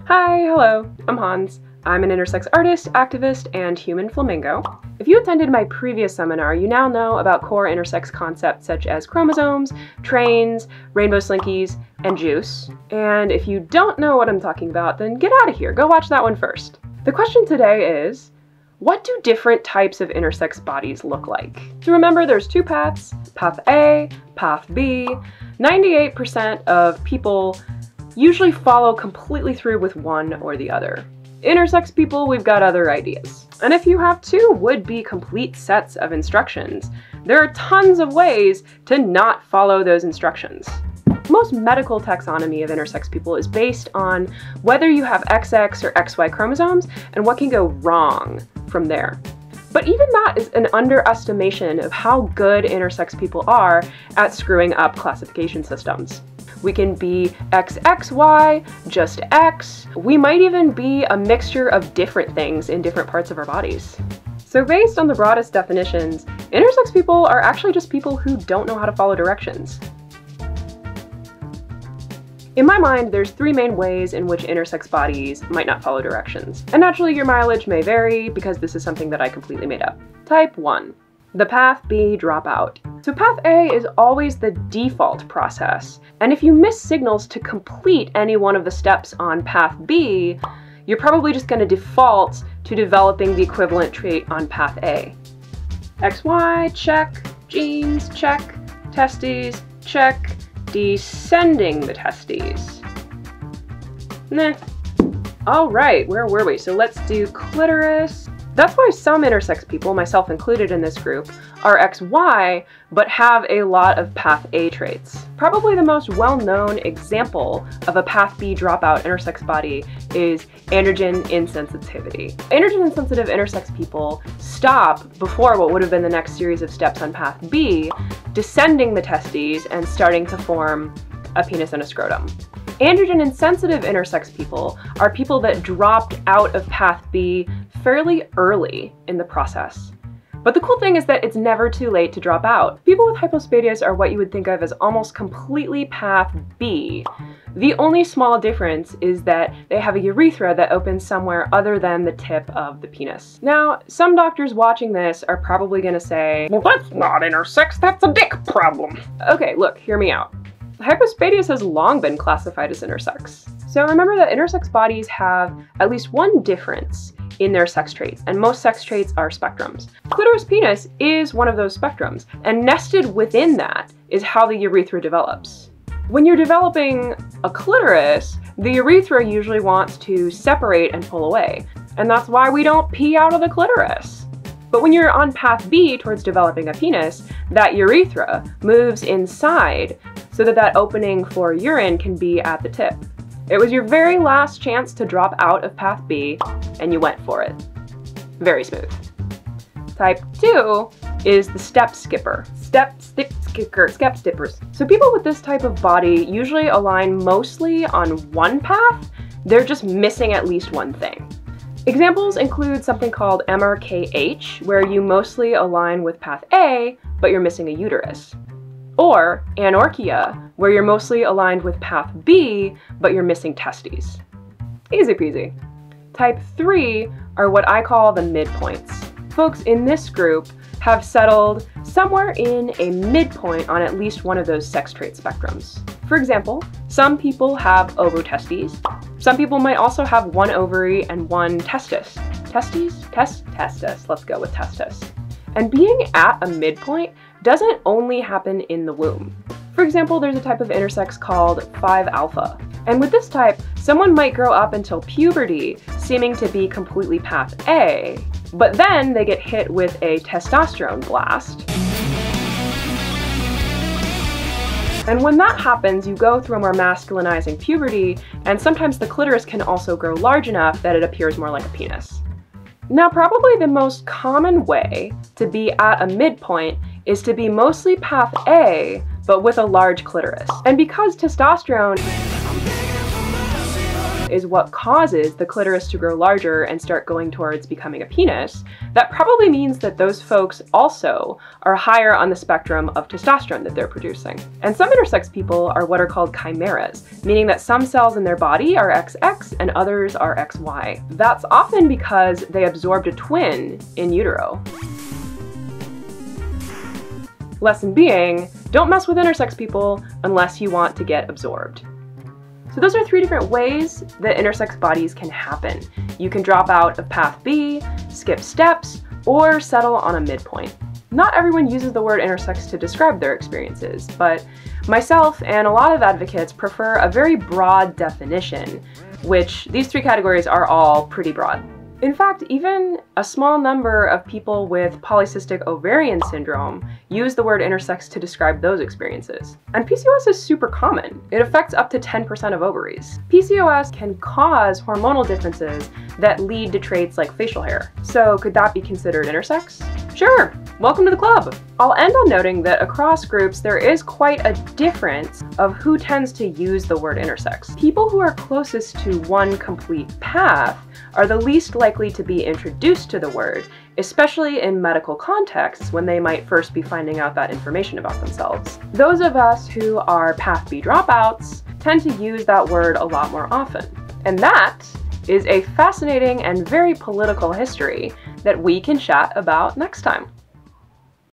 Hi, hello, I'm Hans. I'm an intersex artist, activist, and human flamingo. If you attended my previous seminar, you now know about core intersex concepts such as chromosomes, trains, rainbow slinkies, and juice. And if you don't know what I'm talking about, then get out of here. Go watch that one first. The question today is, what do different types of intersex bodies look like? So remember, there's two paths, path A, path B. 98% of people usually follow completely through with one or the other. Intersex people, we've got other ideas. And if you have two would-be complete sets of instructions, there are tons of ways to not follow those instructions. Most medical taxonomy of intersex people is based on whether you have XX or XY chromosomes and what can go wrong from there. But even that is an underestimation of how good intersex people are at screwing up classification systems. We can be XXY, just X. We might even be a mixture of different things in different parts of our bodies. So based on the broadest definitions, intersex people are actually just people who don't know how to follow directions. In my mind, there's three main ways in which intersex bodies might not follow directions. And naturally, your mileage may vary because this is something that I completely made up. Type 1. The path B dropout. So path A is always the default process, and if you miss signals to complete any one of the steps on path B, you're probably just going to default to developing the equivalent trait on path A. XY, check. Genes, check. Testes, check. Descending the testes. Nah. Alright, where were we? So let's do clitoris. That's why some intersex people, myself included in this group, are XY, but have a lot of path A traits. Probably the most well-known example of a path B dropout intersex body is androgen insensitivity. Androgen-insensitive intersex people stop before what would have been the next series of steps on path B, descending the testes and starting to form a penis and a scrotum. Androgen-insensitive intersex people are people that dropped out of path B fairly early in the process. But the cool thing is that it's never too late to drop out. People with hypospadias are what you would think of as almost completely path B. The only small difference is that they have a urethra that opens somewhere other than the tip of the penis. Now, some doctors watching this are probably gonna say, well, that's not intersex, that's a dick problem. Okay, look, hear me out. Hypospadias has long been classified as intersex. So remember that intersex bodies have at least one difference in their sex traits, and most sex traits are spectrums. Clitoris penis is one of those spectrums, and nested within that is how the urethra develops. When you're developing a clitoris, the urethra usually wants to separate and pull away, and that's why we don't pee out of the clitoris. But when you're on path B towards developing a penis, that urethra moves inside so that that opening for urine can be at the tip. It was your very last chance to drop out of path B, and you went for it. Very smooth. Type 2 is the step skipper. Step skippers. So people with this type of body usually align mostly on one path. They're just missing at least one thing. Examples include something called MRKH, where you mostly align with path A, but you're missing a uterus. Or anorchia, where you're mostly aligned with path B, but you're missing testes. Easy peasy. Type 3 are what I call the midpoints. Folks in this group have settled somewhere in a midpoint on at least one of those sex trait spectrums. For example, some people have ovotestes. Some people might also have one ovary and one testis. Testes? Testis. Let's go with testis. And being at a midpoint doesn't only happen in the womb. For example, there's a type of intersex called 5-alpha. And with this type, someone might grow up until puberty, seeming to be completely path A, but then they get hit with a testosterone blast. And when that happens, you go through a more masculinizing puberty, and sometimes the clitoris can also grow large enough that it appears more like a penis. Now, probably the most common way to be at a midpoint is to be mostly path A, but with a large clitoris. And because testosterone is what causes the clitoris to grow larger and start going towards becoming a penis, that probably means that those folks also are higher on the spectrum of testosterone that they're producing. And some intersex people are what are called chimeras, meaning that some cells in their body are XX and others are XY. That's often because they absorbed a twin in utero. Lesson being, don't mess with intersex people unless you want to get absorbed. So those are 3 different ways that intersex bodies can happen. You can drop out of path B, skip steps, or settle on a midpoint. Not everyone uses the word intersex to describe their experiences, but myself and a lot of advocates prefer a very broad definition, which these 3 categories are all pretty broad. In fact, even a small number of people with polycystic ovarian syndrome use the word intersex to describe those experiences. And PCOS is super common. It affects up to 10% of ovaries. PCOS can cause hormonal differences that lead to traits like facial hair. So could that be considered intersex? Sure, welcome to the club. I'll end on noting that across groups there is quite a difference of who tends to use the word intersex. People who are closest to one complete path are the least likely to be introduced to the word, especially in medical contexts when they might first be finding out that information about themselves. Those of us who are path B dropouts tend to use that word a lot more often. And that is a fascinating and very political history that we can chat about next time.